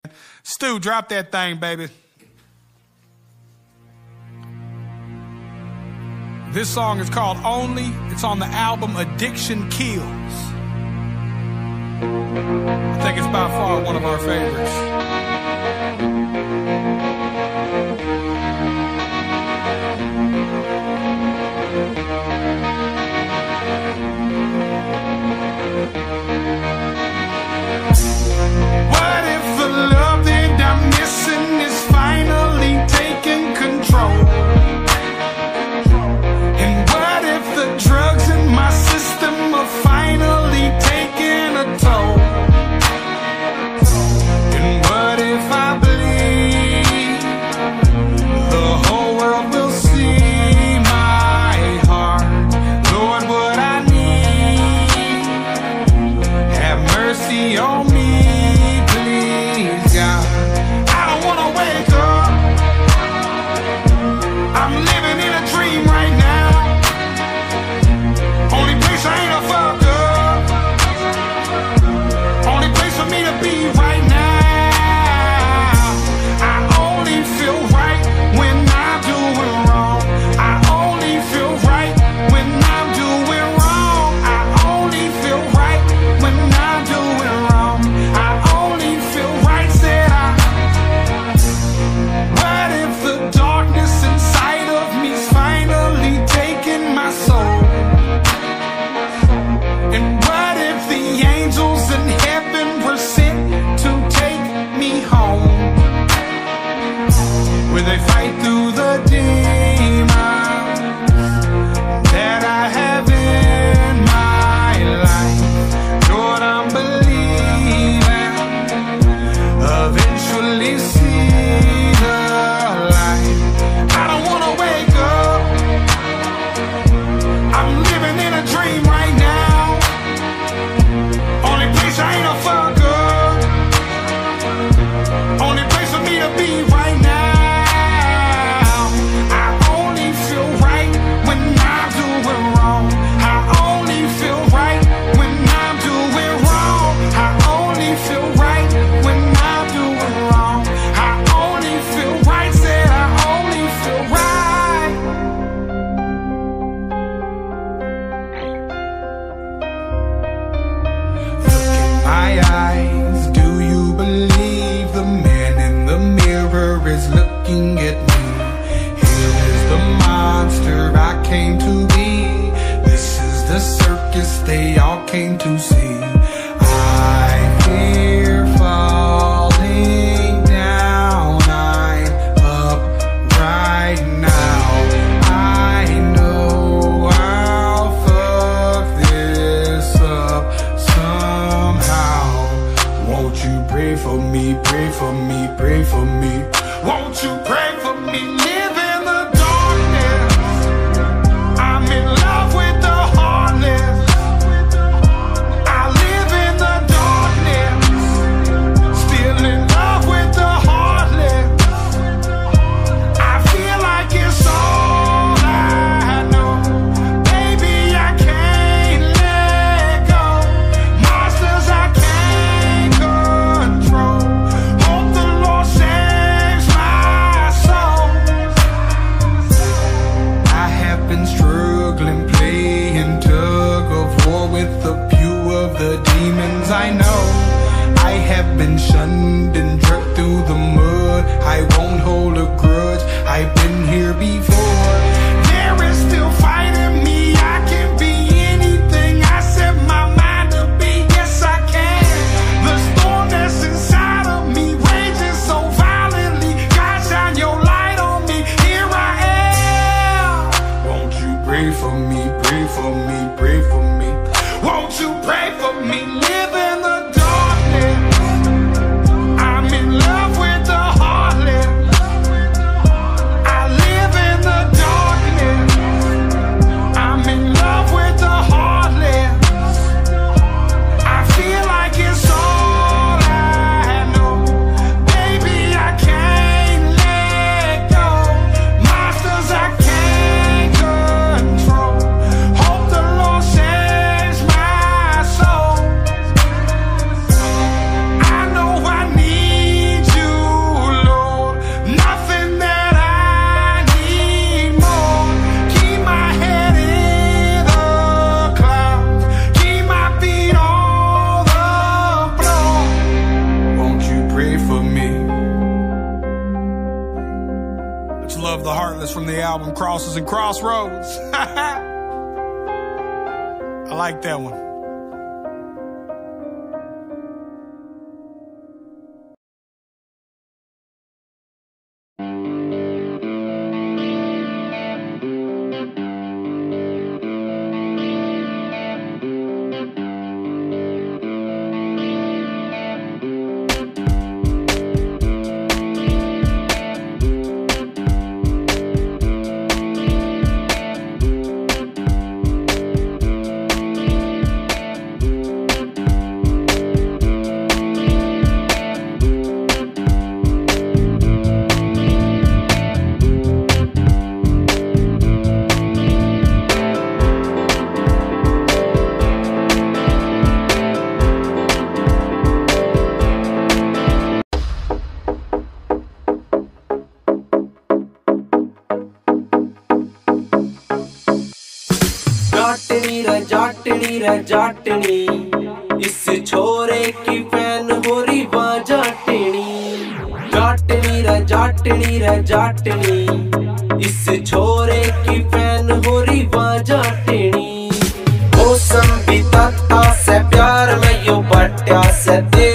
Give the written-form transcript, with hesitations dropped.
Stu, drop that thing, baby. This song is called Only. It's on the album Addiction Kills. I think it's by far one of our favorites. What if the love that I'm missing is finally taking control? And what if the drugs in my system are finally taking a toll? And what if I believe the whole world will see my heart? Lord, what I need, have mercy on me. I'm living in a dream right now. Only place I ain't a fuck up. Only place for me to be right now. I only feel right when I'm doing wrong. I only feel right when I'm doing wrong. I only feel right when I'm doing wrong. I only feel right, said I. What if the darkness inside of me's finally taking my soul? And what if the angels in heaven were sent to take me home? Will they fight through the demons that I have in my life? Lord, I'm believing eventually see the light. I don't wanna wake up. I'm living in a dream right now. Only place I ain't a fuck up. Only place for me to be right now. I only feel right when I'm doing wrong. I only feel right when I'm doing wrong. I only feel right when I'm doing wrong. I only feel right, said I only feel right. Look in my eyes, do you believe the man in the mirror is looking at me? Here is the monster I came to be. This is the circus they all came to see. I'm here falling down, I'm up right now. I know I'll fuck this up somehow. Won't you pray for me, pray for me, pray for me? Won't you pray for me? Live in the darkness. I'm in love with the heartless. I live in the darkness. Still in love with the heartless. I feel like it's all I know. Baby, I can't let go. Monsters I can't control. Hope the Lord saves my soul. love the Heartless from the album Crosses and Crossroads. I like that one. जाटनी इस छोरे की fan हो रही जाटनी जाटनी इस छोरे की fan हो रही जाटनी मौसम भी तत्ता से प्यार में यो बट्या से